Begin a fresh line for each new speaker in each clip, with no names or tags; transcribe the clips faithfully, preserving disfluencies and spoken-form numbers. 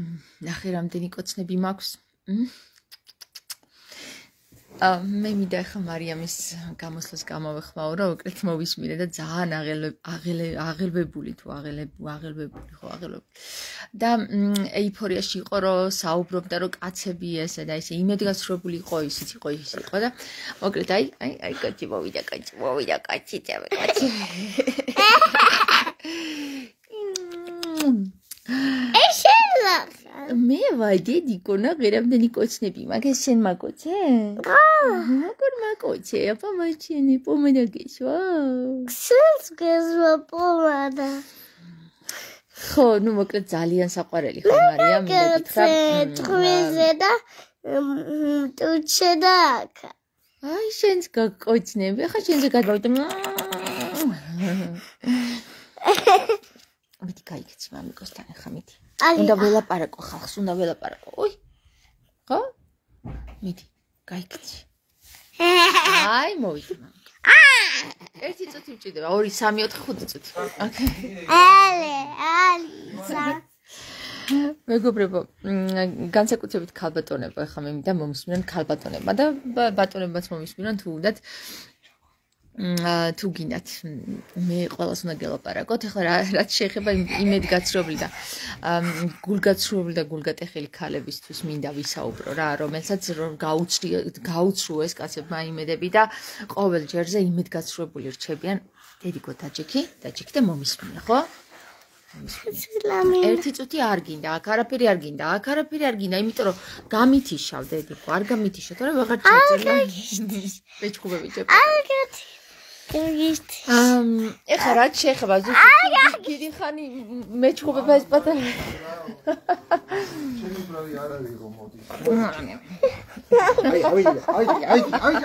ნახე რამდენი კოცნები მაქვს. მე მინდა ახლა მარიამის გამოსვლას გამოვეხმაო, რომ უკეთ მოვისმინე და ძალიან აღელვებული თუ აღელვებული ხო აღელვებული. და ეიფორიაში იყო, რომ საუბრობდა, რომ კაცები ესე და ესე იმედგაცრუებული იყო, ისიც იყო, ის იყო და მოკლედ აი, აი, აი კაცი მოვიდა, კაცი მოვიდა, კაცი წავე, კაცი. მე ვადი კონა ღერამდენი კოცნები მაგას შენ მაკოცე? მაგარ მაკოცე, აბა მაჩენი პომადა გეშვა?
ხსენს გეზვა პომადა.
ხო, ნუ მოკლედ ძალიან საყვარელი ხო მარიამ, მე გითხრა.
ტრვიზე და ტუჩე და აკა.
აი შენს გაკოცნები, ახლა შენზე გადავიდე. მიდი გაიქცი მამიკოსთან ახლა მიდი. უნდა ველაპარაკო ხალხს, უნდა ველაპარაკო. ოი. ხო? მიდი, გაიქცი. აი, მოვიდა მამიკო. ერთი წუთი მჭირდება, ორი, სამი, ოთხი, ხუთი წუთი. ოკეი.
ალი, ალი.
მეგობრებო, განსაკუთრებით ქალბატონებო, ახლა მე მინდა მომისმინონ ქალბატონებმა და ბატონებმაც მომისმინონ თუ უნდათ თუ გინდათ მე ყველას უნდა გელაპარაკოთ ახლა რაც შეეხება იმედგაცრუებული და გულგაცრუებული და გულგატეხილი ქალებისთვის მინდა ვისაუბრო რა რომელსაც გაუცრუეს კაცებმა იმედები და ყოველ ჯერზე იმედგაცრუებული რჩებიან დედიკო დაჯექი დაჯექი და მომისმინე ხო ერთი წუთი არ გინდა აქ არაფერი არ გინდა აქ არაფერი არ გინდა იმიტომ რომ გამითიშავ დედიკო არ გამითიშავ თორე ვეღარ ჩაწერა მეჩხუბები ჭეპა ამ ეხლა რაც შეეხება ზუსტად დიდი ხანი მეჩხუბება ეს პატარა
ჩემი ბრალი არ არის რომ მოდი აი აი აი აი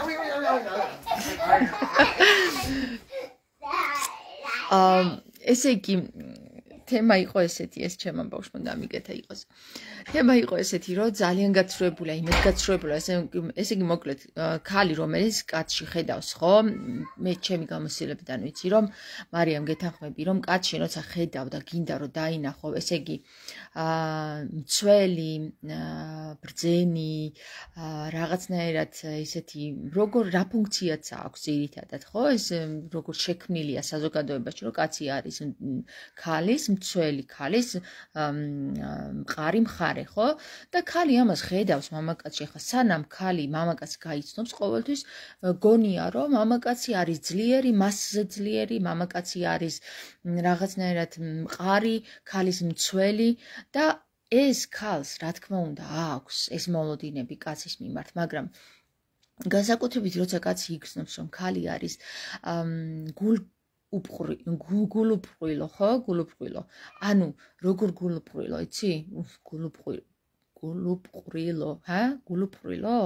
აი
ამ ესე იგი თემა იყო ესეთი ეს ჩემმა ბავშვმა დამიგეთა იყოს თემა იყო ესეთი რომ ძალიან გაცრუებულია იმედგაცრუებულია ესე ესე იგი მოკლედ ქალი რომელიც კაცში ხედავს ხო მე ჩემი გამოსილებიდან ვიცი რომ მარიამ გეთანხმები რომ კაცში როცა ხედავ და გინდა რომ დაინახო ესე იგი აა მცველი ბრძენი რაღაცნაირად ესეთი როგორ რა ფუნქციაც აქვს ძირითადად ხო ეს როგორ შექმნილია საზოგადოებაში რომ კაცი არის ქალის მცველი ქალის მყარი მხარე ხო და ქალი ამას ხედავს მამაკაცში ახლა სანამ ქალი მამაკაცს გაიცნობს ყოველთვის გონია რომ მამაკაცი არის ძლიერი მასზე ძლიერი მამაკაცი არის რაღაცნაირად მყარი ქალის მცველი და ეს ქალს რა თქმა უნდა აქვს ეს მოლოდინები კაცის მიმართ მაგრამ განსაკუთრებით როცა კაცი იგრძნობს რომ ქალი არის გულ უპყრი გულუპყვილო ხო გულუპყვილო ანუ როგორ გულუპყვილო იცი გულუპყვილო გულუპყვილო ჰა გულუპყვილო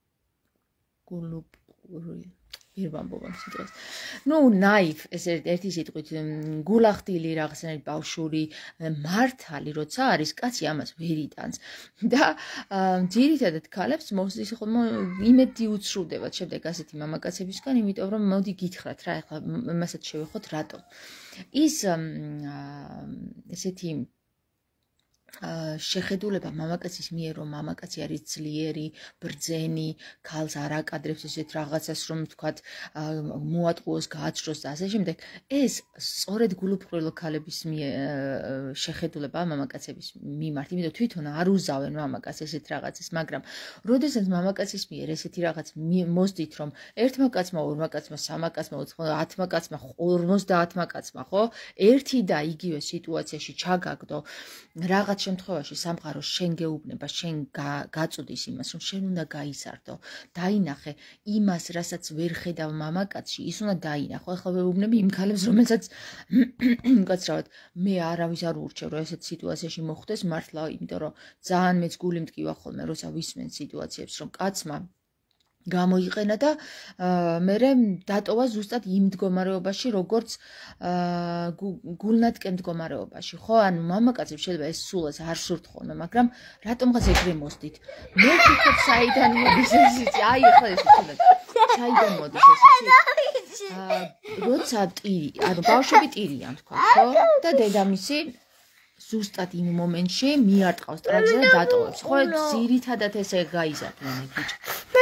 გულუპყვილო პირბამბობამ სიტყვას ნუ ნაიფ ეს ერთი სიტყვით გულახდილი რაღაცნაირად ბავშვური მართალი როცა არის კაცი ამას ვერ იტანს და ძირითადად ქალებს მოსდის ხოლმე იმედი უცრუდებათ შემდეგ ასეთი მამაკაცებისგან იმიტომ რომ მოდი გითხრათ რა ახლა იმასაც შევეხოთ რატო ის ესეთი შეხედულება მამაკაცის მიერ რომ მამაკაცი არის ძლიერი, ბრძენი, ქალს არ აკადრებს ესეთ რაღაცას რომ თქვათ მოატყუოს, გააცროს და ასე შემდეგ. ეს სწორედ გულუპყვილო ქალების შეხედულება მამაკაცების მიმართ, იმიტომ თვითონ არ უზავენ მამაკაცს ესეთ რაღაცას, მაგრამ როდესაც მამაკაცის მიერ ესეთი რაღაც მოსდით რომ ერთმა კაცმა, ორმა კაცმა, სამმა კაცმა, ათმა კაცმა, ორმოცდაათმა კაცმა, ხო? ერთი და იგივე სიტუაციაში ჩაგაგდო რაღაც შემთხვევაში სამყარო შენ გეუბნება, შენ გაწუდის იმას, რომ შენ უნდა გაიზარდო, დაინახე იმას, რასაც ვერ ხედავ მამაკაცში, ის უნდა დაინახო. ახლა ვეუბნები იმ ქალებს, რომელსაც მკაცრავად მე არავის არ ურჩევ, რომ ესეთ სიტუაციაში მოხვდეს მართლა, იმიტომ რომ ძალიან მეც გული მტკივა ხოლმე, როცა ვისმენ სიტუაციებს, რომ კაცმა გამოიყენა და მე დატოვა ზუსტად იმ მდგომარეობაში, როგორც გულნატკენ მდგომარეობაში, ხო? ანუ მამაკაცებს შეიძლება ეს სულაც არ სურთ ხოლმე, მაგრამ რატომღაც ეგრე მოსდით? მე ვფიქრობ, საიდან მოდის ეს იცი? აი, ახლა ეს იცი. საიდან მოდის ეს იცი? როცა ტირი, ანუ ბავშვები ტირიან, თქვა, ხო? და დედამისი ზუსტად იმ მომენტში მიარტყავს ტრაქზე და დატოვებს. ხო, ძირითადად ესე გაიზარდნენ ეგ ბიჭი.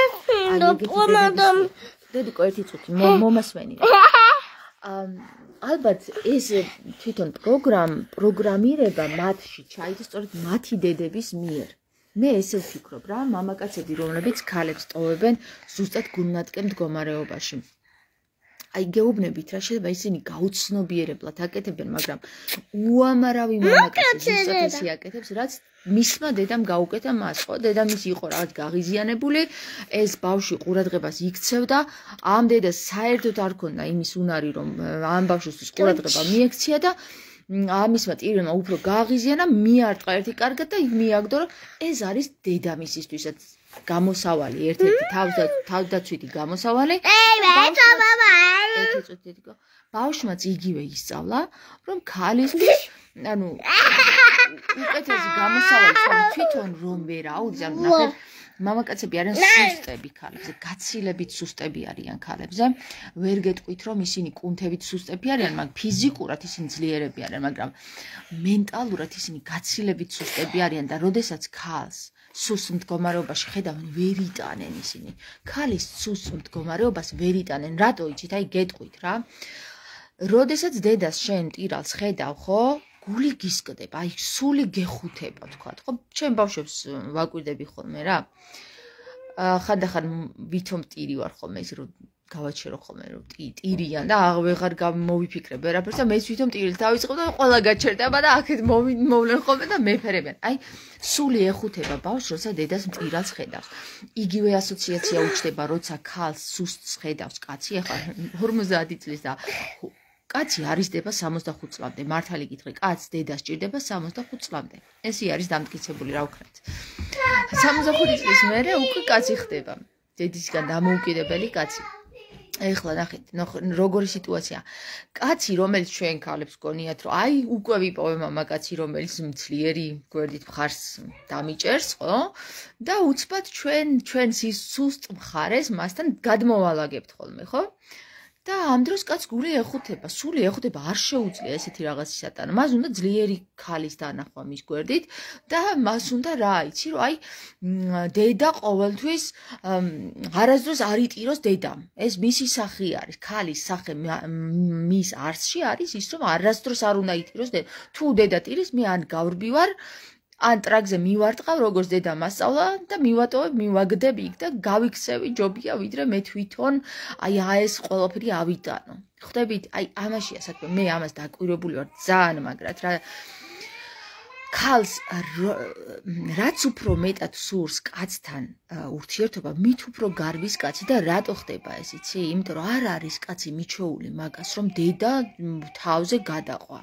დედიკო ერთი წუთი მომასვენი რა. ალბათ ეს თვითონ პროგრამ პროგრამირება მათში ჩაიდეს სწორედ მათი დედების მიერ. მე ესე ვფიქრობ რა, მამაკაცები რომლებიც ქალებს ტოვებენ ზუსტად გულნატკემ მდგომარეობაში. აი გეუბნებით რა შეიძლება ისინი გაუცნობიერებლად აკეთებენ, მაგრამ უამრავი მამაკაცი ზუსტად ისე აკეთებს, რაც მისმა დედამ გაუკეთა მას, ხო? დედამისი იყო რაღაც გაღიზიანებული, ეს ბავშვი ყურადღებას იქცევდა, ამ დედას საერთოდ არ ქონდა იმის უნარი, რომ ამ ბავშვისთვის ყურადღება მიექცია და ამისმა ტირმა უფრო გააღიზიანა, მიარტყა ერთი კარგად და მიაგდო, რომ ეს არის დედამისისთვისაც გამოსავალი, ერთ-ერთი თავდაცვითი გამოსავალი. ბავშვმაც იგივე ისწავლა, რომ ქალისთვის, ანუ უკეთესი გამოსავალი თვითონ რომ ვერ აუძია, ნახეთ, მამაკაცები არიან სუსტები ქალებზე, გაცილებით სუსტები არიან ქალებზე. ვერ გეტყვით, რომ ისინი კუნთებით სუსტები არიან, მაგრამ ფიზიკურად ისინი ძლიერები არიან, მაგრამ მენტალურად ისინი გაცილებით სუსტები არიან და როდესაც ქალს სუსტ მდგომარეობაში ხედავენ, ვერ იტანენ ისინი. ქალის სუსტ მდგომარეობას ვერ იტანენ. რატო იცით? აი გეტყვით რა. როდესაც დედას შენ ტირალს ხედავ, ხო? გული გისკდება, აი სული გეხუთება, თქვა, ხო? ჩემ ბავშვებს ვაკვირდები ხოლმე რა. ხანდახან ვითომ ტირი ვარ ხოლმე, ის რომ გავაჩერო ხოლმე რომ ტირიან და აღარ გამოვიფიქრებ ვერაფერს და მეც ვითომ ტირილ დავიწყებ და ყველა გაჩერდება და აქეთ მოვლენ ხოლმე და მეფერებიან. აი სული ეხუთება ბავშვს, როცა დედას მტირალს ხედავს. იგივე ასოციაცია უჩნდება, როცა ქალს სუსტს ხედავს კაცი, ახლა ორმოცდაათი წლის და კაცი არისდება სამოცდახუთ წლამდე. მართალი გითხრე, კაცს დედა სჭირდება სამოცდახუთ წლამდე. ესე არის დამტკიცებული, რა ვქნათ. სამოცდახუთი წლის მერე უკვე კაცი ხდება. დედისგან დამოუკიდებელი კაცი. ეხლა ნახეთ, როგორი სიტუაცია. კაცი, რომელიც ჩვენ ქალებს გონიათ, რომ აი უკვე ვიპოვე მამაკაცი, რომელიც ძლიერი გვერდით მხარს დამიჭერს, ხო? და უცბად ჩვენ ჩვენს ის სუსტ მხარეს მასთან გადმოვალაგებთ ხოლმე, ხო? და ამ დროს კაც გული ეხუთება, სული ეხუთება, არ შეუძლია ესეთი რაღაცის ატანა. მას უნდა ძლიერი ქალის დანახვა მის გვერდით და მას უნდა რა იცი, რომ აი დედა ყოველთვის არასდროს არ იტიროს დედამ. ეს მისი სახე არის, ქალის სახე მის არსში არის ის, რომ არასდროს არ უნდა იტიროს დედა. თუ დედა ტირის, მე ან გავრბივარ, ან ტრაქზე მივარტყავ, როგორც დედა მასწავლა და მივატოვებ, მივაგდებ იქ და გავიქცევი ჯობია, ვიდრე მე თვითონ აი ეს ყველაფერი ავიტანო. ხვდებით? აი ამაშია საქმე. მე ამას დაკვირვებული ვარ ძალიან მაგრად რა. ქალს რაც უფრო მეტად სურს კაცთან ურთიერთობა, მით უფრო გარბის კაცი და რატო ხდება ეს, იცი? იმიტომ რომ არ არის კაცი მიჩეული მაგას, რომ დედა თავზე გადაყვა.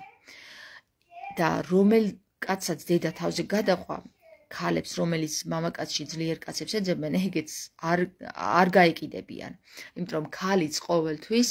და რომელ კაცსაც დედა თავზე გადაყვა, ქალებს, რომელიც მამაკაცში ძლიერ კაცებს ეძებენ, ეგეც არ არ გაეკიდებიან. იმიტომ რომ ქალიც ყოველთვის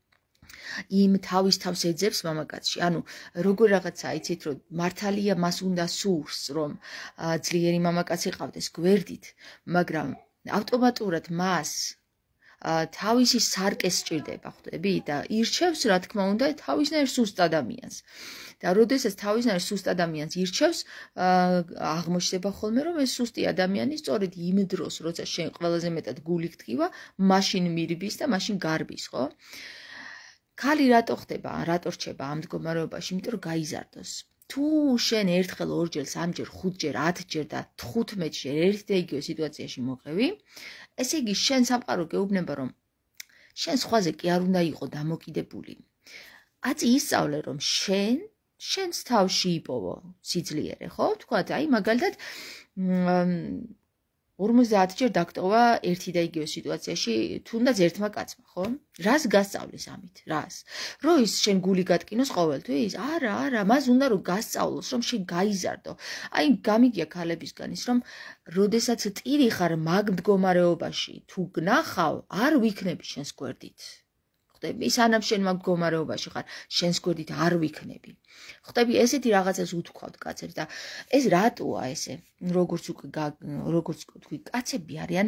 იმ თავის თავს ეძებს მამაკაცში. ანუ როგორ რაღაცა იცით, რომ მართალია მას უნდა სურს, რომ ძლიერი მამაკაცი ყავდეს გვერდით, მაგრამ ავტომატურად მას თავისი სარკე სჭირდება, ხვდები? და ირჩევს, რა თქმა უნდა, თავისნაირ სუსტ ადამიანს. და როდესაც თავისნაირ სუსტ ადამიანს ირჩევს, აღმოჩნდება ხოლმე, რომ ეს სუსტი ადამიანი სწორედ იმ დროს, როცა შენ ყველაზე მეტად გული გტკივა, მაშინ მირბის და მაშინ გარბის, ხო? ქალი რატო ხდება, რატო რჩება ამ მდგომარეობაში? იმიტომ რომ გაიზარდოს. თუ შენ ერთხელ, ორჯერ, სამჯერ, ხუთჯერ, ათჯერ და თხუთმეტჯერ ერთ და იგივე სიტუაციაში მოყევი, ესე იგი შენ სამყარო გეუბნება, რომ შენ სხვაზე კი არ უნდა იყო დამოკიდებული. აწი ისწავლე, რომ შენ შენს თავში იპოვო სიძლიერე, ხო? თქვათ, აი მაგალითად ორმოცდაათჯერ დაგტოვა ერთი და იგივე სიტუაციაში თუნდაც ერთმა კაცმა, ხო? რას გასწავლის ამით? რას? რომ ის შენ გული გატკინოს ყოველთვის? არა, არა, მას უნდა რომ გასწავლოს, რომ შენ გაიზარდო. აი გამიგია ქალებისგან ის, რომ როდესაც ტირი ხარ მაგ მდგომარეობაში, თუ გნახავ, არ ვიქნები შენს გვერდით. ხვდები? სანამ შენ მაგ მდგომარეობაში ხარ, შენს გვერდით არ ვიქნები. ხვდები? ესეთი რაღაცას უთქვავთ კაცებს და ეს რატოა ესე? როგორც უკვე როგორც თქვი, კაცები არიან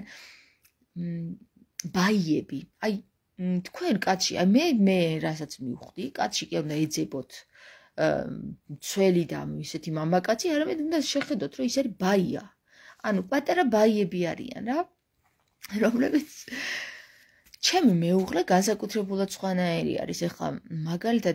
ბაიები. აი თქვენ კაცში, აი მე მე რასაც მივხვდი, კაცში კი უნდა ეძებოთ მცველი და ისეთი მამაკაცი, არამედ უნდა შეხედოთ, რომ ის არის ბაია. ანუ პატარა ბაიები არიან რა, რომლებიც ჩემი მეუღლე განსაკუთრებულად სხვანაირი არის. ეხლა მაგალითად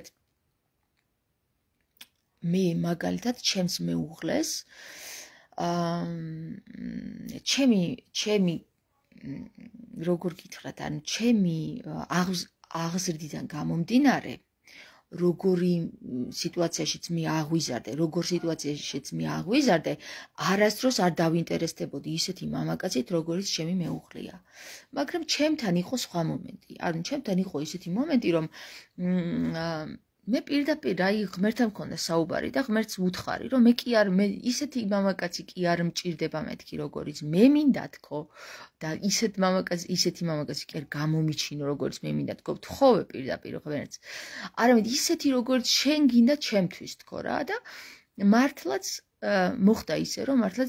მე მაგალითად ჩემს მეუღლეს აა ჩემი ჩემი როგორ გითხრათ, ანუ ჩემი აღზრდიდან გამომდინარე, როგორი სიტუაციაშიც მე აღვიზარდე, როგორ სიტუაციაშიც მე აღვიზარდე, არასდროს არ დავინტერესდებოდი ისეთი მამაკაცით, როგორიც ჩემი მეუღლეა. მაგრამ ჩემთან იყო სხვა მომენტი. ანუ ჩემთან იყო ისეთი მომენტი, რომ მე პირდაპირ აი ღმერთთან მქონდა საუბარი და ღმერთს ვუთხარი, რომ მე კი არ მე ისეთი მამაკაცი კი არ მჭირდება მეთქი, როგორიც მე მინდა თქო და ისეთ მამაკაცი, ისეთი მამაკაცი კი არ გამომიჩინო, როგორც მე მინდა თქო, თხოვე პირდაპირ ღმერთს. არამედ ისეთი, როგორც შენ გინდა ჩემთვის თქო რა და მართლაც მოხდა ისე, რომ მართლაც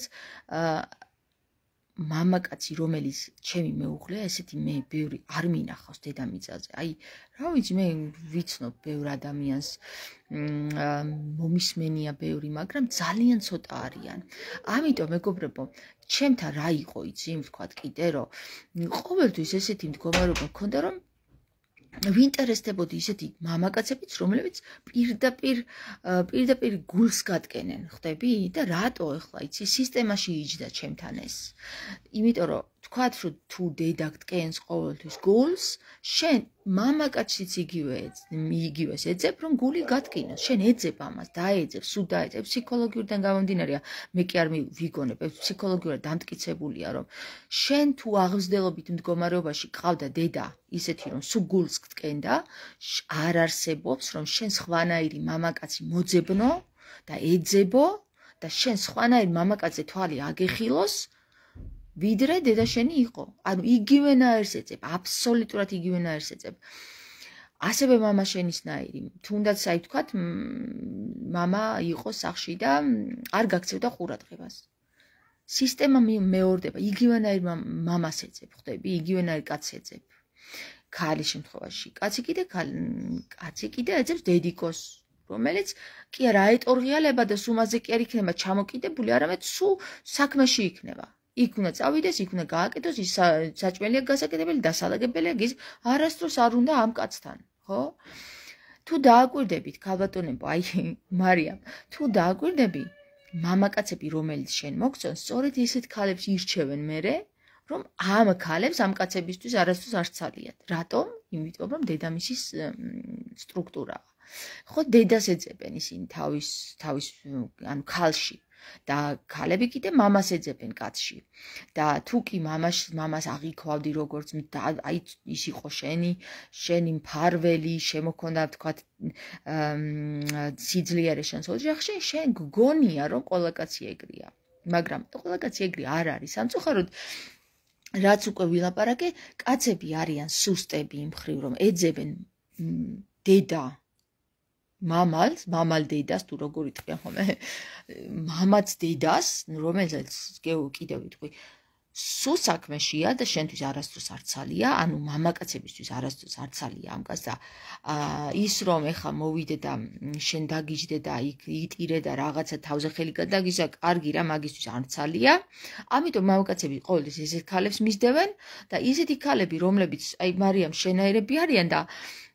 მამაკაცი, რომელიც ჩემი მეუღლეა, ესეთი მე ბევრი არ მინახავს დედამიწაზე. აი, რა ვიცი, მე ვიცნობ ბევრ ადამიანს, მომისმენია ბევრი, მაგრამ ძალიან ცოტა არიან. ამიტომ მეგობრებო, ჩემთან რა იყო იცი, ვთქვათ კიდე, რომ ყოველთვის ესეთი მდგომარეობა მქონდა, რომ ვინტერესდებოდი ისეთი მამაკაცებიც, რომლებიც პირდაპირ პირდაპირ გულს გადგენენ, ხვდები? და რატო ახლა იცი, სისტემაში იჯდა ჩემთან ეს. იმიტომ რომ თქვათ, რომ თუ დედა გტკენს ყოველთვის გულს, შენ მამაკაციც იგივე იგივეს ეძებ, რომ გული გატკინოს. შენ ეძებ ამას, დაეძებ, სულ დაეძებ, ფსიქოლოგიურიდან გამომდინარეა. მე კი არ ვიგონებ, ფსიქოლოგიურად დამტკიცებულია, რომ შენ თუ აღზრდელობით მდგომარეობაში გყავდა დედა, ისეთი რომ სულ გულს გტკენდა, არ არსებობს, რომ შენ სხვანაირი მამაკაცი მოძებნო და ეძებო და შენ სხვანაირი მამაკაცზე თვალი აგეხილოს, ვიდრე დედა შენი იყო. ანუ იგივენაირს ეძებ, აბსოლუტურად იგივენაირს ეძებ. ასევე მამა შენისნაირი, თუნდაც აი ვთქვათ, მამა იყო სახლში და არ გაქცევდა ყურადღებას. სისტემა მეორდება, იგივენაირ მამას ეძებ, ხვდები, იგივენაირ კაცს ეძებ. ქალის შემთხვევაში, კაცი კიდე კაცი კიდე ეძებს დედიკოს, რომელიც კი არა აეტორღიალება და სუმაზე კი არ იქნება ჩამოკიდებული, არამედ სულ საქმეში იქნება. იქ უნდა წავიდეს, იქ უნდა გააკეთოს, ის საჭმელია გასაკეთებელი, დასალაგებელია, ის არასდროს არ უნდა ამ კაცთან, ხო? თუ დააკვირდებით, ქალბატონებო, აი მარიამ, თუ დააკვირდები, მამაკაცები, რომელიც შენ მოგწონს, სწორედ ისეთ ქალებს ირჩევენ მერე, რომ ამ ქალებს ამ კაცებისთვის არასდროს არ ცალიათ. რატომ? იმიტომ რომ დედამისის სტრუქტურაა. ხო, დედას ეძებენ ისინი თავის თავის ანუ ქალში. და ქალები კიდე მამას ეძებენ კაცში. და თუ კი მამას მამას აღიქვავდი როგორც აი ის იყო შენი, შენი მფარველი, შემოქონდა თქვათ სიძლიერე შენს ოჯახში, შენ გგონია რომ ყველა კაცი ეგრეა. მაგრამ ყველა კაცი ეგრე არ არის. სამწუხაროდ რაც უკვე ვილაპარაკე, კაცები არიან სუსტები იმ მხრივ, რომ ეძებენ დედა მამალს, მამალ დედას თუ როგორ იტყვიან ხოლმე, მამაც დედას, რომელსაც კიდევ ვიტყვი, სულ საქმეშია და შენთვის არასდროს არ ცალია, ანუ მამაკაცებისთვის არასდროს არ ცალია ამ კაცს და ის რომ ეხა მოვიდე და შენ დაგიჯდე და იქ იტირე და რაღაცა თავზე ხელი გადაგიზა, კარგი რა, მაგისთვის არ ცალია. ამიტომ მამაკაცები ყოველთვის ესეთ ქალებს მისდევენ და ისეთი ქალები, რომლებიც აი მარიამ შენაირები არიან და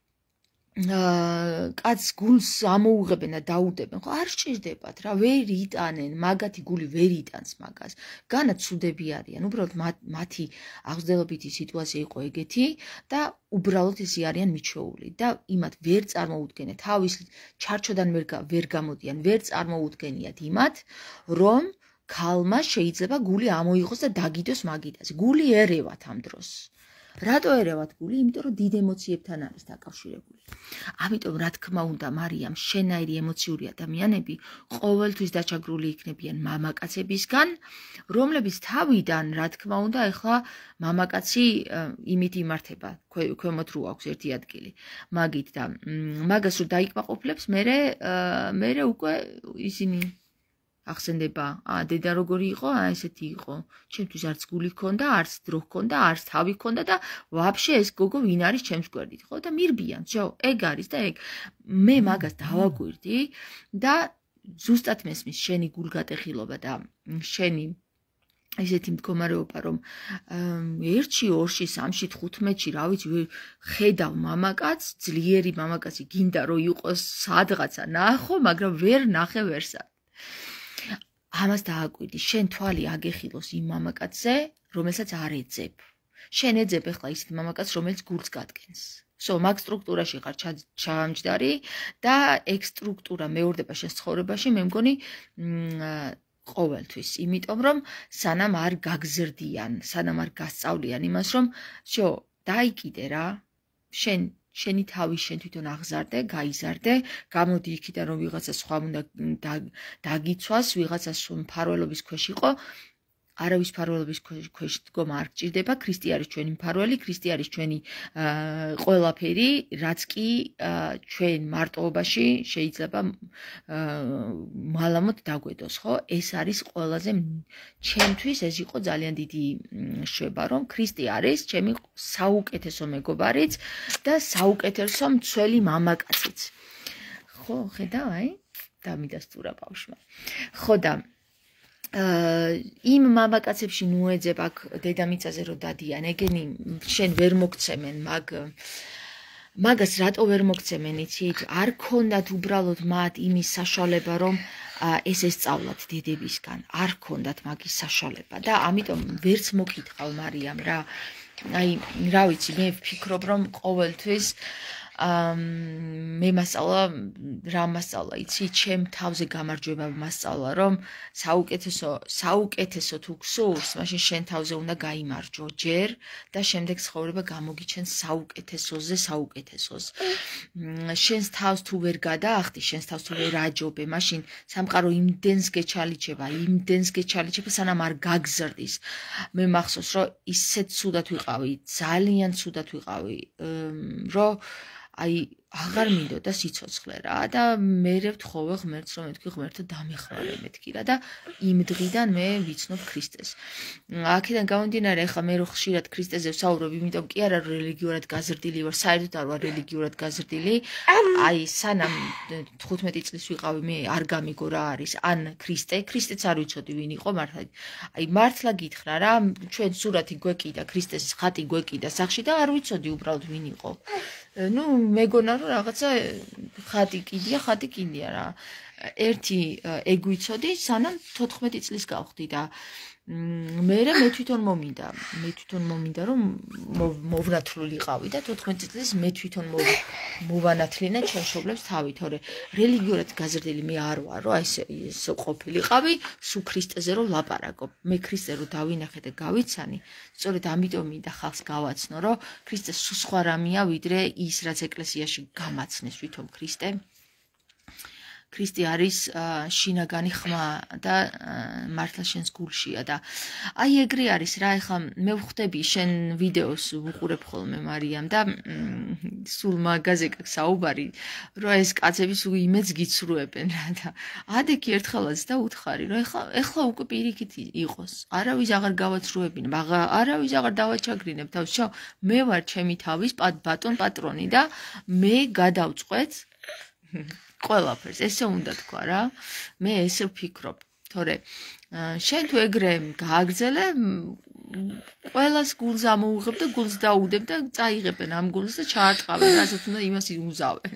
კაცს გულს ამოუღებენ და დაუდებენ, ხო არ სჭირდებათ რა, ვერ იტანენ, მაგათი გული ვერ იტანს მაგას. განა ცუდები არიან, უბრალოდ მათი აღზრდელობითი სიტუაცია იყო ეგეთი და უბრალოდ ისე არიან მიჩვეული და იმათ ვერ წარმოუდგენთ, თავის ჩარჩოდან ვერ გამოდიან, ვერ წარმოუდგენიათ იმათ, რომ ქალმა შეიძლება გული ამოიღოს და დაგიდოს მაგიდაზე. გული ერევათ ამ დროს. რატო ერევათ გული? იმიტომ რომ დიდ ემოციებთან არის დაკავშირებული. ამიტომ რა თქმა უნდა, მარიამ, შენაირი ემოციური ადამიანები ყოველთვის დაჩაგრული იქნებიან მამაკაცებისგან, რომლებიც თავიდან, რა თქმა უნდა, ეხლა მამაკაცი იმით იმართება, ქვემოთ რო აქვს ერთი ადგილი. მაგით და მაგას რო დაიკმაყოფილებს, მერე მერე უკვე ისინი ახსენდება, ა დედა როგორი იყო, აი ესეთი იყო. ჩემთვის არც გული ჰქონდა, არც დრო ჰქონდა, არც თავი ჰქონდა და ვაფშე ეს გოგო ვინ არის ჩემს გვერდით, ხო? და მირბიან, ჯო, ეგ არის და ეგ მე მაგას დავაკვირდი და ზუსტად მესმის შენი გულგატეხილობა და შენი ესეთი მდგომარეობა, რომ ერთში, ორში, სამში, თხუთმეტში, რა ვიცი, ხედავ მამაკაც, ძლიერი მამაკაცი გინდა რომ იყოს სადღაცა ნახო, მაგრამ ვერ ნახე ვერსად. ამას დააკვირდი, შენ თვალი აგეხილოს იმ მამაკაცზე, რომელსაც არ ეძებ. შენ ეძებ ახლა ისეთ მამაკაცს, რომელიც გულს გადგენს. So, მაგ სტრუქტურაში ხარ ჩამჯდარი და ეგ სტრუქტურა მეორდება შენ ცხოვრებაში, მე მგონი ყოველთვის, იმიტომ რომ სანამ არ გაგზრდიან, სანამ არ გასწავლიან იმას, რომ შო, დაიკიდე რა, შენ შენი თავი შენ თვითონ აღზარდე, გაიზარდე, გამოდი იქიდან რომ ვიღაცა სხვა უნდა დაგიცვას, ვიღაცას მფარველობის ქვეშ იყო, არავის მფარველობის ქვეშ დგომა არ გჭირდება, ქრისტე არის ჩვენი მფარველი, ქრისტე არის ჩვენი ყველაფერი, რაც კი ჩვენ მარტოობაში შეიძლება მალამოდ დაგვედოს, ხო? ეს არის ყველაზე ჩემთვის ეს იყო ძალიან დიდი შვება, რომ ქრისტე არის ჩემი საუკეთესო მეგობარიც და საუკეთესო მცველი მამაკაციც. ხო, ხედავ, აი? დამიდასტურა ბავშვმა. ხო და იმ მამაკაცებში ნუეძებ აქ დედამიწაზე რომ დადიან, ეგენი შენ ვერ მოგცემენ მაგ მაგას რატო ვერ მოგცემენ, იცით? არ ქონდათ უბრალოდ მათ იმის საშუალება, რომ ეს ესწავლათ დედებისგან, არ ქონდათ მაგის საშუალება და ამიტომ ვერც მოკითხავ მარიამ რა. აი, რა ვიცი, მე ვფიქრობ, რომ ყოველთვის მე მასწავლა რა მასწავლა, იცი, ჩემ თავზე გამარჯვება მასწავლა, რომ საუკეთესო საუკეთესო თუ გსურს, მაშინ შენ თავზე უნდა გაიმარჯვო ჯერ და შემდეგ ცხოვრება გამოგიჩენს საუკეთესოზე საუკეთესოს. შენს თავს თუ ვერ გადაახდი, შენს თავს თუ ვერ აჯობე, მაშინ სამყარო იმდენს გეჩალიჩება, იმდენს გეჩალიჩება, სანამ არ გაგზრდის. მე მახსოვს, რომ ისეთ ცუდად ვიყავი, ძალიან ცუდად ვიყავი, რომ აი აღარ მინდოდა სიცოცხლე რა და მე ვთხოვე ღმერთს რომ მეთქი ღმერთო დამეხმარე მეთქი რა და იმ დღიდან მე ვიცნობ ქრისტეს. აქედან გამომდინარე, ახლა მე რო ხშირად ქრისტეზე ვსაუბრობ, იმიტომ კი არა რელიგიურად გაზრდილი ვარ, საერთოდ არ ვარ რელიგიურად გაზრდილი. აი სანამ თხუთმეტი წლის ვიყავი, მე არ გამიგო რა არის ან ქრისტე, ქრისტეც არ ვიცოდი ვინ იყო მართლა. აი მართლა გითხრა რა, ჩვენ სურათი გვეკიდა, ქრისტეს ხატი გვეკიდა სახში და არ ვიცოდი უბრალოდ ვინ იყო. ну მეგონა რომ რაღაცა ხატი კიდია, ხატი კიდია რა. ერთი ეგ ვიცოდი, სანამ თოთხმეტი წლის გავხდი და მე მე თვითონ მომინდა, მე თვითონ მომინდა რომ მოვნათლულიყავი და თოთხმეტი წლის მე თვითონ მოვანათლინა ჩემ მშობლებს თავი, თორე რელიგიურად გაზრდილი მე არ ვარ, რომ აი ეს ყოფილიყავი, სულ ქრისტეზე რომ ლაპარაკობ. მე ქრისტე რომ დავინახე და გავიცანი, სწორედ ამიტომ მინდა ხალხს გავაცნო, რომ ქრისტე სულ სხვა რამეა, ვიდრე ის, რაც ეკლესიაში გამაცნეს თვითონ ქრისტე. ქრისტე არის შინაგანი ხმა და მართლა შენს გულშია და აი ეგრე არის რა. ეხლა მე ვხვდები შენ ვიდეოს ვუყურებ ხოლმე მარიამ და სულ მაგაზე გაქვს საუბარი, რომ ეს კაცები სულ იმედს გიცრუებენ რა და ადექი ერთხელაც და უთხარი, რომ ეხლა ეხლა უკვე პირიქით იყოს, არავის აღარ გავაცრუებინებ, არავის აღარ დავაჩაგრინებ თავს. შო, მე ვარ ჩემი თავის ბატონ პატრონი და მე გადავწყვეტ ყველაფერს, ესე უნდა თქვა რა. მე ესე ვფიქრობ, თორე შენ თუ ეგრე გააგრძელე, ყველას გულს ამოუღებ და გულს დაუდებ და წაიღებენ ამ გულს და ჩაარტყავენ, რასაც უნდა იმას იუზავენ.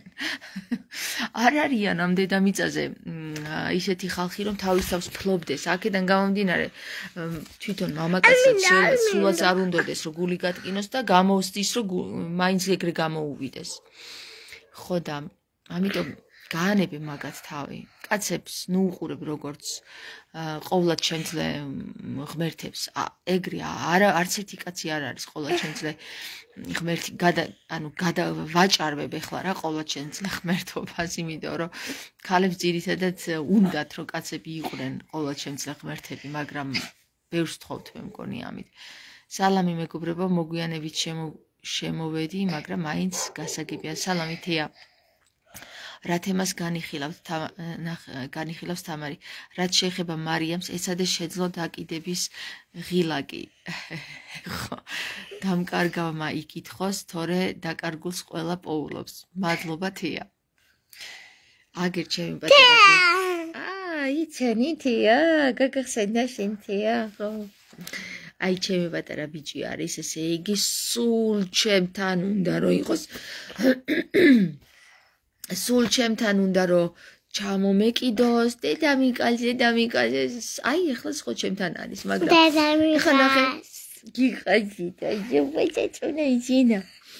არ არიან ამ დედამიწაზე ისეთი ხალხი, რომ თავის თავს ფლობდეს. აქედან გამომდინარე, თვითონ მამაკაცსაც სულაც არ უნდოდეს, რომ გული გატკინოს და გამოვსდის, რომ მაინც ეგრე გამოუვიდეს. ხო და ამიტომ გაანები მაგათ თავი. კაცებს ნუ უყურებ როგორც ყოვლად შემძლე ღმერთებს. ეგრე არა, არც ერთი კაცი არ არის ყოვლად შემძლე ღმერთი. გადა ანუ გადა ვაჭარბებ ახლა რა ყოვლად შემძლე ღმერთობას, იმიტომ რომ ქალებს ძირითადად უნდათ რომ კაცები იყვნენ ყოვლად შემძლე ღმერთები, მაგრამ ბევრს თხოვთ მე მგონი ამით. სალამი მეგობრებო, მოგვიანებით შემოვედი, მაგრამ მაინც გასაგებია. სალამი თეა. რა თემას განიხილავთ განიხილავს თამარი რაც შეეხება მარიამს ეცადე შეძლო დაკიდების ღილაკი ხო დამკარგავმა იკითხოს თორე დაკარგულს ყველა პოულობს მადლობა თია აგერ ჩემი პატარა აა იცანი თია გაგახსენდა შენ თია ხო აი ჩემი პატარა ბიჭი არის ესე იგი სულ ჩემთან უნდა რომ იყოს სულ ჩემთან უნდა რომ ჩამომეკიდოს დედამიკალს დედამიკალს აი ეხლა ხო ჩემთან არის მაგრამ ეხლა ნახე გიყაძი და ჯობეჭეჭუნა იძინა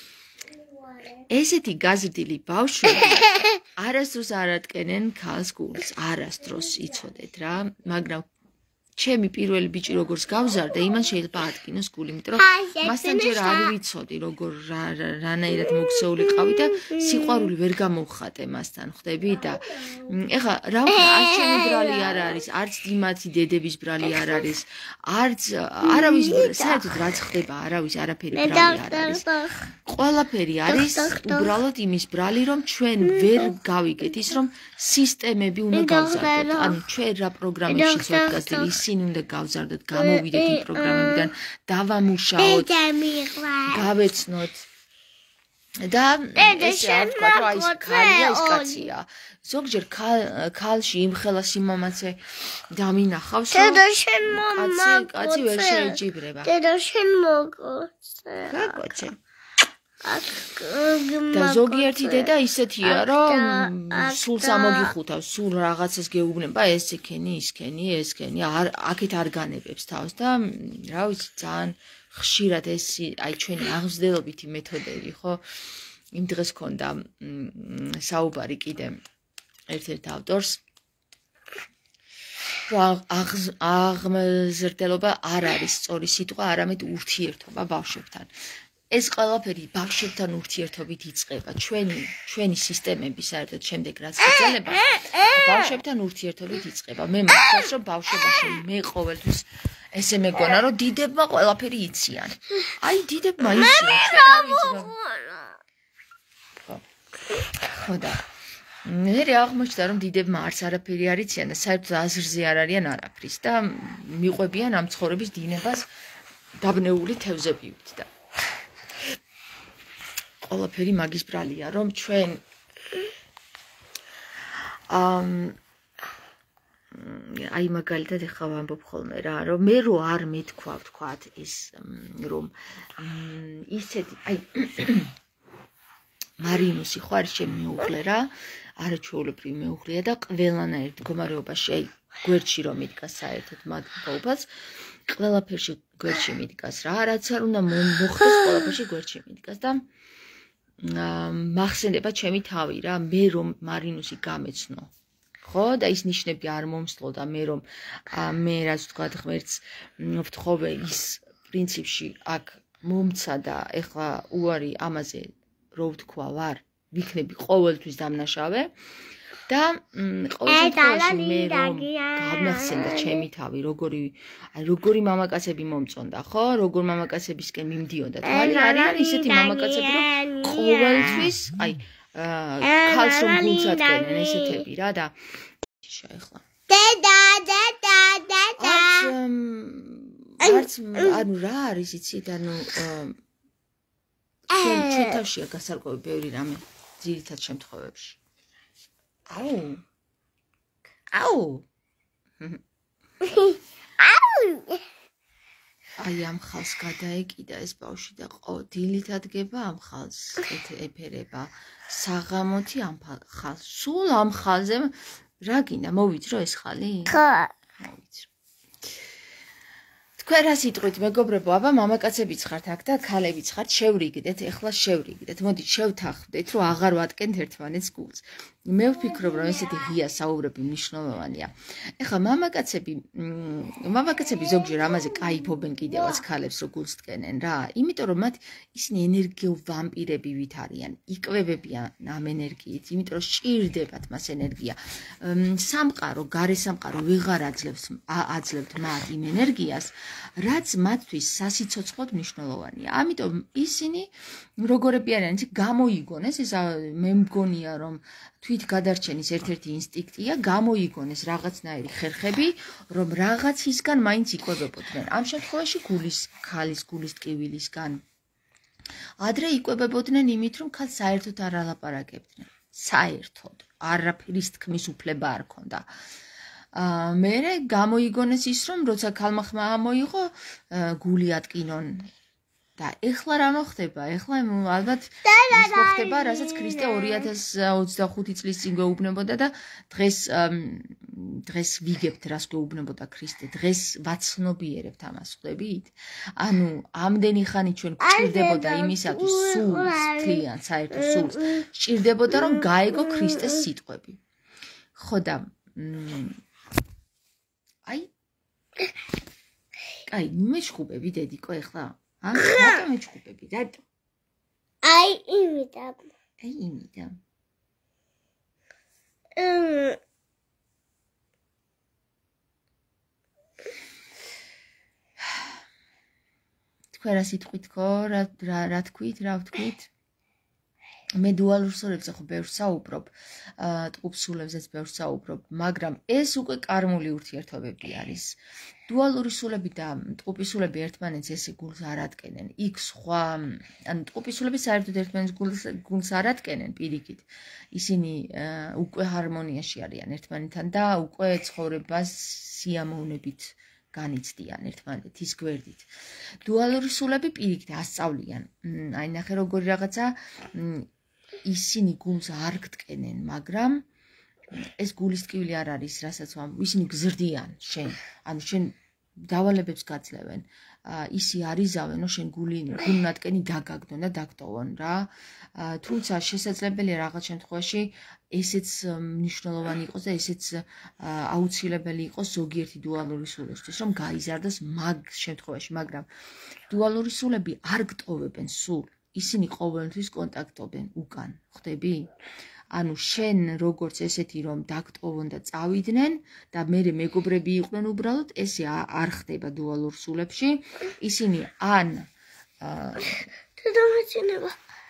ესეთი გაზრდილი ბავშვები არასდროს არ ატკენენ ქალს გულს არასდროს იცოდეთ რა მაგრამ ჩემი პირველი ბიჭი როგორც გავზარდა იმან შეიძლება ატკინოს გული იმიტომ რომ მასთან ჯერ არ ვიცოდი როგორ რანაირად მოქცეული ყავი და სიყვარული ვერ გამოვხატე მასთან ხვდები და ეხლა რა ვქნა არც ჩემი ბრალი არ არის არც დიმაცი დედების ბრალი არ არის არც არავის საერთოდ რაც ხდება არავის არაფერი ბრალი არ არის ყველაფერი არის უბრალოდ იმის ბრალი რომ ჩვენ ვერ გავიგეთ ის რომ სისტემები უნდა გავზარდოთ ანუ ჩვენ რა პროგრამებში ვართ გასული ისინი უნდა გავზარდოთ გამოვიდეთ იმ პროგრამებიდან დავამუშაოთ გავეცნოთ და ესე არ ვთქვა რომ აი ეს ქალია ეს კაცია ზოგჯერ ქალში იმხელა სიმამაცე დამინახავს რომ
დედა შენ მამა
კაცი ვერ შეეჯიბრება
დედა შენ მოგოწე
გაგოჩე და ზოგიერთი დედა ისეთია რომ სულ სამოგიხუთავს სულ რაღაცას გეუბნება ეს იქენი ისქენი ესქენი არ აქეთ არ განებებს თავს და რა ვიცი ძალიან ხშირად ეს აი ჩვენი აღმზრდელობითი მეთოდები ხო იმ დღეს ქონდა საუბარი კიდე ერთ-ერთ ავტორს რომ აღმზრდელობა არ არის სწორი სიტყვა არამედ ურთიერთობა ბავშვებთან ეს ყველაფერი ბავშვებთან ურთიერთობით იწყება ჩვენი ჩვენი სისტემები საერთოდ შემდეგ რაც იძლება ბავშვებთან ურთიერთობით იწყება მე მახსოვს რომ ბავშვობაში მე ყოველთვის ესე მეგონა რომ დიდებმა ყველაფერი იციან აი დიდებმა იციან ჩვენ არ ვიცით ხო და მე აღმოჩნდა რომ დიდებმა არც არაფერი არ იციან და საერთოდ აზრზე არ არიან არაფრის და მიყვებიან ამ ცხოვრების დინებას დაბნეული თევზებივით და ყველაფერი მაგის ბრალია რომ ჩვენ ამ აი მაგალითად ეხლა ვამბობ ხოლმე რა რომ მე რო არ მეთქვა ვთქვათ ის რომ ისეთი აი მარინუსი ხო არის ჩემი მეუღლე რა არაჩვეულებრივი მეუღლეა და ყველანაირ მდგომარეობაში აი გვერდში რომ მიდგას საერთოდ მაგბაობას ყველაფერში გვერდში მიდგას რა რაც არ უნდა მოხდეს ყველაფერში გვერდში მიდგას და მახსენდება ჩემი თავი რა მე რომ მარინუსი გამეცნო ხო და ის ნიშნები არ მომსლო და მე რომ მე რაც ვთქვა ღმერთს ვთხოვე ის პრინციპში აქ მომცა და ეხლა უარი ამაზე რო ვთქვა ვარ ვიქნები ყოველთვის დამნაშავე და ყოველ შემთხვევაში მე რომ გამახსენდა ჩემი თავი როგორი აი როგორი მამაკაცები მომწონდა ხო როგორ მამაკაცებისკენ მიმდიოდა თვალი არის ისეთი მამაკაცები რომ ყოველთვის აი ქალს რომ გულს ატკენენ ესეთები რა და შეეხლა
დედა დედა დედა
არც ანუ რა არის იცით ანუ ჩვენ ჩვენ თავშია გასარკვევი ბევრი რამე ძირითად შემთხვევებში აუ აუ
აუ
აი ამ ხალს გადაეკიდა ეს ბავშვი და დილით ადგება ამ ხალს ეთერება საღამოთი ამ ხალს სულ ამ ხალზე რა გინდა მოვიძრო ეს ხალი
ხო
მოვიძრო თქვენ რა სიტყვით მეგობრებო აბა მამაკაცებიც ხართ აქ და ქალებიც ხართ შევრიგდეთ ეხლა შევრიგდეთ მოდით შევთანხმდეთ რომ აღარ ვატკენთ ერთმანეთს გულს მე ვფიქრობ რომ ესეთი ღია საუბრები მნიშვნელოვანია ეხლა მამაკაცები მამაკაცები ზოგჯერ ამაზე кайფობენ კიდევაც ქალებს რო გულს ტკენენ რა იმიტომ რომ მათ ისინი ენერგიო ვამპირები ვით არიან იკვებებიან ამ ენერგიით იმიტომ რომ სჭირდებათ მას ენერგია სამყარო გარე სამყარო ვეღარ აძლევს აძლევთ მათ იმ ენერგიას რაც მათთვის სასიცოცხლოდ მნიშვნელოვანია ამიტომ ისინი როგორები არიან გამოიგონეს ეს მე მგონია რომ თვით გადარჩენის ერთ-ერთი ინსტინქტია გამოიგონეს რაღაცნაირი ხერხები, რომ რაღაცისგან მაინც იკვებებოდნენ. ამ შემთხვევაში გულის, ქალის გულის ტკივილისგან. ადრე იკვებებოდნენ იმით, რომ ქალს საერთოდ არ ალაპარაკებდნენ. საერთოდ არაფრის თქმის უფლება არ ჰქონდა. მერე გამოიგონეს ის, რომ როცა ქალმა ხმა ამოიღო, გული ატკინონ. და ეხლა რა მოხდება? ეხლა ალბათ ის მოხდება, რასაც ქრისტე ორი ათას ოცდახუთი წლის წინ გვეუბნებოდა და დღეს დღეს ვიგებთ, რას გვეუბნებოდა ქრისტე. დღეს ვაცნობიერებთ ამას, ხვდებით? ანუ ამდენი ხანი ჩვენ გვჭირდებოდა იმისათვის სულს, თლიან საერთო სულს. სჭირდებოდა რომ გაეგო ქრისტეს სიტყვები. ხო და აი აი მეჩხუბები დედიკო ეხლა ა? რატომ მეჩხუბები? რატომ?
აი იმიდან.
აი იმიდან. თქვენ რა სიტყვით ხო? რა რა თქვით? რა ვთქვით? მე დუალურ სულებზე ხო ბევრს საუბრობ, ტყუპსულებზეც ბევრს საუბრობ, მაგრამ ეს უკვე კარმული ურთიერთობები არის. დუალური სულები და ტყუპის სულები ერთმანეთს ესე გულს არ ატკენენ. იქ სხვა, ანუ ტყუპის სულები საერთოდ ერთმანეთს გულს არ ატკენენ პირიქით. ისინი უკვე ჰარმონიაში არიან ერთმანეთთან და უკვე ცხოვრებას სიამოვნებით განიცდიან ერთმანეთის გვერდით. დუალური სულები პირიქით ასწავლიან. აი ნახე როგორი რაღაცა ისინი გულს არ გტკენენ, მაგრამ ეს გულის ტკივილი არ არის, რასაც ისინი გზრდიან შენ. ანუ შენ დავალებებს გაძლევენ. ისი არიზავენ, რომ შენ გული გულნატკენი დაგაგდონ და დაგტოვონ რა. თუმცა შესაძლებელია რაღაც შემთხვევაში ესეც მნიშვნელოვანი იყოს და ესეც აუცილებელი იყოს ზოგიერთი დუალური სულისთვის, რომ გაიზარდოს მაგ შემთხვევაში, მაგრამ დუალური სულები არ გტოვებენ სულ. ისინი ყოველთვის კონტაქტობენ უკან, ხვდები? ანუ შენ როგორც ესეთი რომ დაგტოვონ და წავიდნენ და მერე მეგობრები იყვნენ უბრალოდ, ესე არ ხდება დუალურ სულებში. ისინი ან
დედამეჩინება.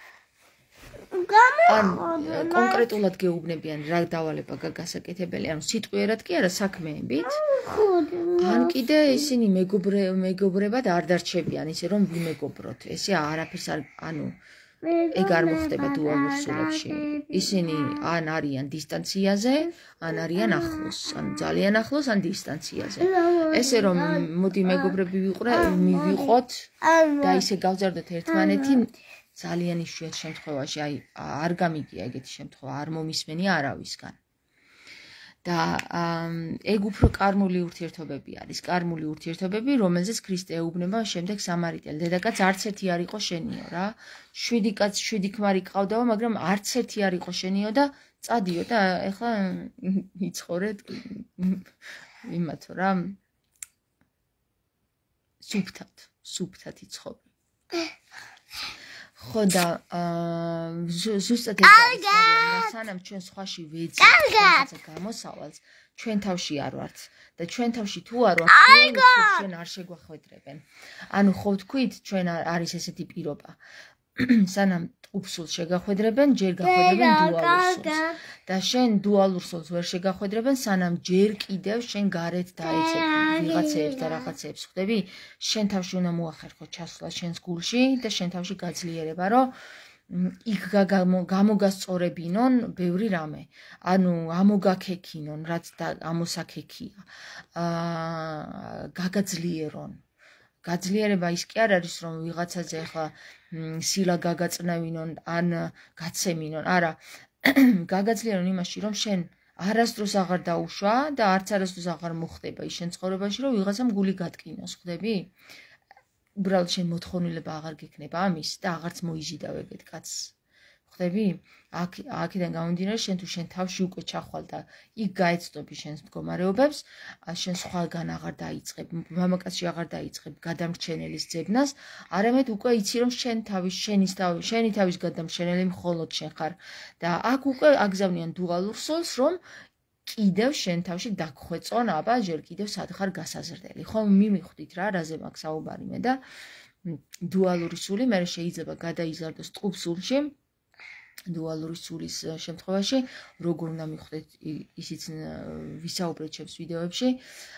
ან კონკრეტულად გეუბნებიან რა დავალება გასაკეთებელი, ანუ სიტყვიერად კი არა საქმეებით. ან კიდე ისინი მეგობრე მეგობრებად არ დარჩებიან, ისე რომ ვიმეგობროთ. ესე არაფერს არ ანუ ეგ არ მოხდება დუალურ სულებში. ისინი ან არიან დისტანციაზე, ან არიან ახლოს, ან ძალიან ახლოს, ან დისტანციაზე. ესე რომ მოდი მეგობრები ვიყოთ და ისე გავზარდოთ ერთმანეთი, ძალიან იშვიათ შემთხვევაში, აი არ გამიგია ეგეთი შემთხვევა, არ მომისმენია არავისგან. და ეგ უფრო კარმული ურთიერთობები არის, კარმული ურთიერთობები, რომელზეც ქრისტე ეუბნება შემდეგ სამარიტელ. დედაკაც არც ერთი არ იყო შენიო რა. შვიდი კაც, შვიდი ქმარი ყავდაო, მაგრამ არც ერთი არ იყო შენიო და წადიო და ეხლა იცხოვრეთ იმათო რა. სუფთად, სუფთად იცხოვრე. ხო და ზუსტად ეს არის, სანამ ჩვენ სხვაში ვეძებთ რაღაცა გამოსავალს, ჩვენ თავში არ ვართ და ჩვენ თავში თუ არ ვართ, ჩვენ არ შეგვახვედრებენ. ანუ ხო ვთქვით, ჩვენ არის ესეთი პირობა. სანამ ტყუპსულს შეგახვედრებენ, ჯერ გახვედრებენ დუალურ სულს. და შენ დუალურ სულს ვერ შეგახვედრებენ, სანამ ჯერ კიდევ შენ გარეთ დაეცებ ვიღაცეებს და რაღაცეებს, ხვდები? შენ თავში უნდა მოახერხო ჩასვლა შენს გულში და შენ თავში გაძლიერება, რომ იქ გამოგასწორებინონ ბევრი რამე. ანუ ამოგაქექინონ, რაც ამოსაქექია. გაგაძლიერონ. გაძლიერება ის კი არ არის, რომ ვიღაცაზე ახლა სილა გაგაწნევინონ, ან გაცემინონ, არა. გაგაძლიერონ იმაში, რომ შენ არასდროს აღარ დაუშვა და არც არასდროს აღარ მოხდება ის შენ ცხოვრებაში, რომ ვიღაცამ გული გატკინოს, ხვდები? უბრალოდ შენ მოთხოვნილება აღარ გექნება ამის და აღარც მოიჟიდავ ეგეთ კაცს. ხვდები? აქ აქედან გამომდინარე, შენ თუ შენ თავში უკვე ჩახვალ და იქ გაეცდობი შენს მდგომარეობებს, შენ სხვაგან აღარ დაიწყებ, მამაკაცში აღარ დაიწყებ გადამრჩენელის ძებნას, არამედ უკვე იცი რომ შენ თავის შენის თავი, შენი თავის გადამრჩენელი მხოლოდ შენ ხარ და აქ უკვე აგზავნიან დუალურ სულს, რომ კიდევ შენ თავში დაგხვეწონ, აბა ჯერ კიდევ სათხარ გასაზრდელი. ხო, მიმიხვდით რა, რაზე მაქვს საუბარი მე და დუალური სული მე შეიძლება გადაიზარდოს ტყუპსულში. დუალური სულის შემთხვევაში, როგორ უნდა მიხვდეთ ისიც ვისაუბრეთ ჩემს ვიდეოებში,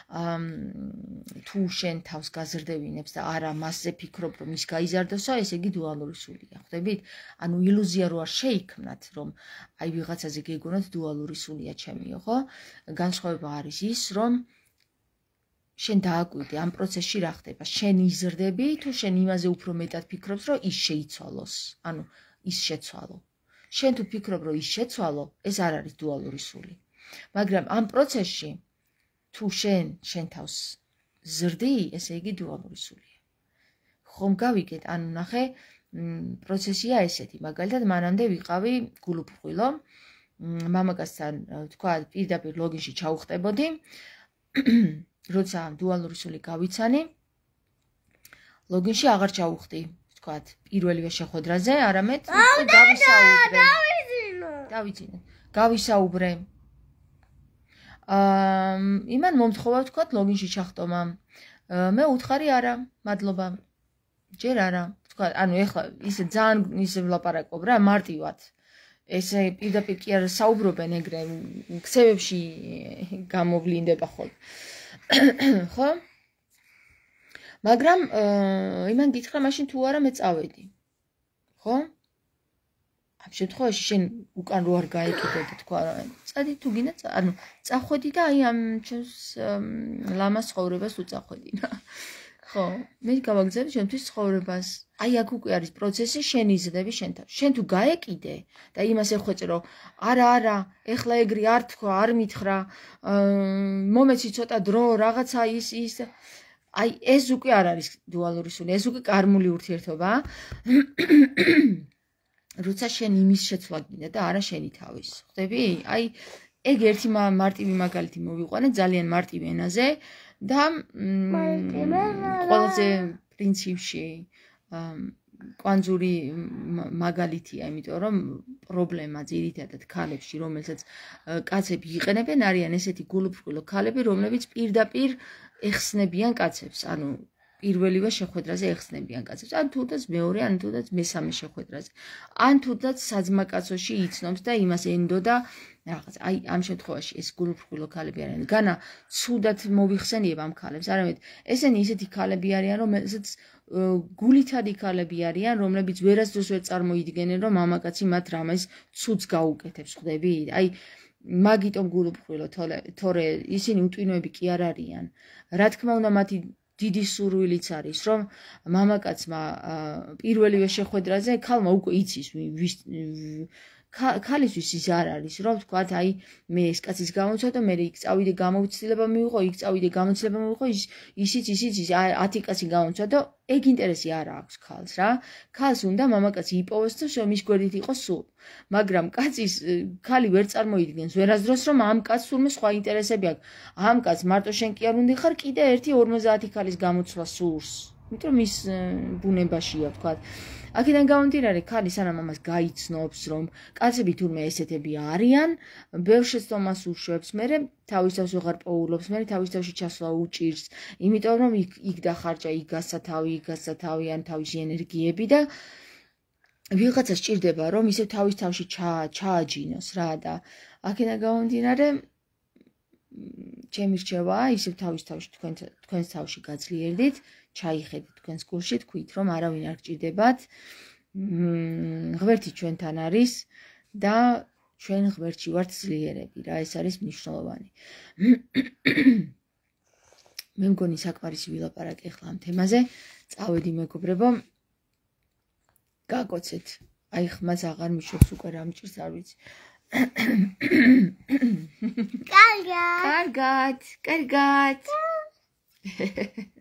თუ შენ თავს გაზრდებინებს და არა მასზე ფიქრობ, რომ ის გაიზარდოსო, ესე იგი დუალური სულია, ხვდებით? ანუ ილუზია რო არ შეიქმნათ, რომ აი ვიღაცაზე გეგონოთ დუალური სულია ჩემიო, ხო? განსხვავება არის ის, რომ შენ დააკვირდი ამ პროცესში რა ხდება, შენ იზრდები, თუ შენ იმაზე უფრო მეტად ფიქრობს, რომ ის შეიცვალოს, ანუ ის შეცვალო. შენ თუ ფიქრობ, რომ ის შეცვალო, ეს არ არის დუალური სული. მაგრამ ამ პროცესში თუ შენ შენ თავს ზრდი, ესე იგი დუალური სულია. ხომ გავიგეთ, ანუ ნახე, პროცესია ესეთი, მაგალითად მანამდე ვიყავი გულუფრყვილო, მამაკაცთან თქვა პირდაპირ ლოგინში ჩაუხტებოდი, როცა დუალური სული გავიცანი, ლოგინში აღარ ჩაუხტი. თქვათ, პირველივე შეხვედრაზე, არამედ გავისაუბრე. დავიძინე. გავისაუბრე. აა, იმან მომთხოვა თქვათ ლოგინში ჩახტომა. მე უთხარი არა, მადლობა. ჯერ არა. თქვათ, ანუ ეხლა ისე ძალიან ისე ვლაპარაკობ რა, მარტივად. ესე პირდაპირ კი არ საუბრობენ ეგრე, ქსევებში გამოვლინდება ხოლმე. ხო? მაგრამ იმან გითხრა მაშინ თუ არა მე წავედი. ხო? ამ შემთხვევაში შენ უკან რო არ გაეკიდე და თქვა რა, წადი თუ გინდა, ანუ წახვედი და აი ამ ჩემს ლამას ცხოვრებას უწახვედი რა. ხო, მე გავაგზავნე ჩემთვის ცხოვრებას. აი აქ უკვე არის პროცესი, შენ იზრდები შენ თავს. შენ თუ გაეკიდე და იმას ეხვეწე რომ არა, არა, ეხლა ეგრე არ თქვა, არ მითხრა, მომეცი ცოტა დრო, რაღაცა ის ის აი ეს უკვე არ არის დუალური სული, ეს უკვე კარმული ურთიერთობა. როცა შენ იმის შეცვლა გინდა და არა შენი თავის. ხვდები? აი ეგ ერთი მარტივი მაგალითი მოვიყვანე ძალიან მარტივ ენაზე და ყველაზე პრინციპში კვანძური მაგალითია, იმიტომ რომ პრობლემა ძირითადად ქალებში, რომელსაც კაცები იყენებენ, არიან ესეთი გულუფრყვილო ქალები, რომლებიც პირდაპირ ეხსნებიან კაცებს, ანუ პირველივე შეხვედრაზე ეხსნებიან კაცებს, ან თუნდაც მეორე, ან თუნდაც მესამე შეხვედრაზე. ან თუნდაც საძმაკაცოში იცნობს და იმას ენდო და რაღაც. აი ამ შემთხვევაში ეს გულუფრყვილო ქალები არიან. განა ცუდად მოვიხსენიებ ამ ქალებს, არამედ ესენი ისეთი ქალები არიან, რომელსაც გულითადი ქალები არიან, რომლებიც ვერასდროს ვერ წარმოიდგენენ, რომ მამაკაცი მათ რამეს ცუდს გაუკეთებს, ხვდები? აი მაგიტომ გულუფრყვილო, თორე ისინი უტვინოები კი არ არიან. რა თქმა უნდა, მათი დიდი სურვილიც არის, რომ მამაკაცმა პირველივე შეხვედრაზე ქალმა უკვე იცის ქალისთვის ის არ არის, რომ თქვათ, აი მე ეს კაცის გამოცდა, მე იქ წავიდე გამოცდილება მივიღო, იქ წავიდე გამოცდილება მივიღო, ისიც ისიც ის ათი კაცი გამოცდა და ეგ ინტერესი არ აქვს ქალს რა. ქალს უნდა მამაკაცი იპოვოს და მის გვერდით იყოს სულ. მაგრამ კაცის ქალი ვერ წარმოიდგენს ვერასდროს, რომ ამ კაცს თურმე სხვა ინტერესები აქვს. ამ კაცს მარტო შენ კი არ უნდა ხარ, კიდე ერთი ორმოცდაათი ქალის გამოცვლა სურს. იმიტომ ის ბუნებაშია, თქვათ. აქედან გამომდინარე, ქალი სანამ ამას გაიცნობს, რომ კაცები თურმე ესეთები არიან, ბევრ შეცდომას უშვებს, მერე თავის თავს ვეღარ პოულობს, მერე თავის თავში ჩასვლა უჭირს, იმიტომ რომ იქ დახარჯა, იქ გასცა თავი, იქ გასცა თავი, ან თავისი ენერგიები და ვიღაცა სჭირდება, რომ ისე თავის თავში ჩააჯინოს რა და აქედან გამომდინარე, ჩემი რჩევა ისე თავის თავში თქვენს თავში გაძლიერდით, ჩაიხედით თქვენს გულში, თქვით, რომ არავინ არ გჭირდებათ, ღმერთი ჩვენთან არის და ჩვენ ღმერთში ვართ ძლიერები რა, ეს არის მნიშვნელოვანი. მე მგონი საკმარისი ვილაპარაკე ახლა ამ თემაზე, წავედი მეგობრებო, გაგოცეთ, აი ხმას აღარ მიშვებს უკვე რა მჭირს არ ვიცი.
კარგად.
კარგად, კარგად.